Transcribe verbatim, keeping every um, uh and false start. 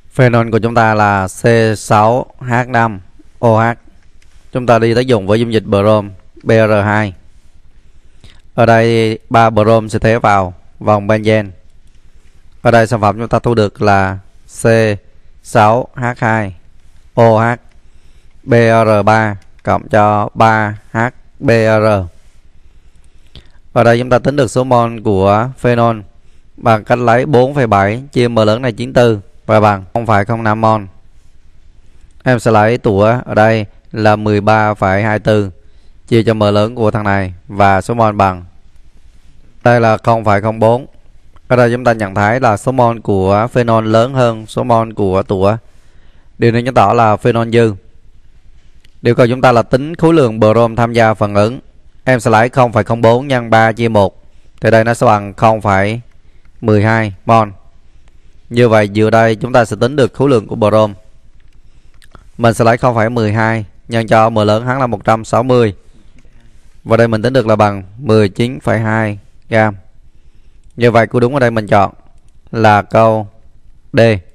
Phenol của chúng ta là C sáu H năm O H. Chúng ta đi tác dụng với dung dịch brom B R hai. Ở đây ba brom sẽ thế vào vòng benzen. Ở đây sản phẩm chúng ta thu được là C sáu H hai O H B R ba cộng cho ba H B R. Ở đây chúng ta tính được số mol của phenol bằng cách lấy bốn phẩy bảy chia m lớn này chín mươi tư và bằng không phẩy không năm mol. Em sẽ lấy tủa ở đây là mười ba phẩy hai mươi tư chia cho m lớn của thằng này và số mol bằng đây là không phẩy không bốn. Ở đây chúng ta nhận thấy là số mol của phenol lớn hơn số mol của tủa. Điều này chứng tỏ là phenol dư. Điều cầu chúng ta là tính khối lượng brom tham gia phản ứng. Em sẽ lấy không phẩy không bốn nhân ba chia một. Thì đây nó sẽ bằng không phẩy mười hai mol. Như vậy giữa đây chúng ta sẽ tính được khối lượng của brom. Mình sẽ lấy không phẩy mười hai nhân cho m lớn hắn là một trăm sáu mươi. Và đây mình tính được là bằng mười chín phẩy hai gam. Như vậy câu đúng ở đây mình chọn là câu D.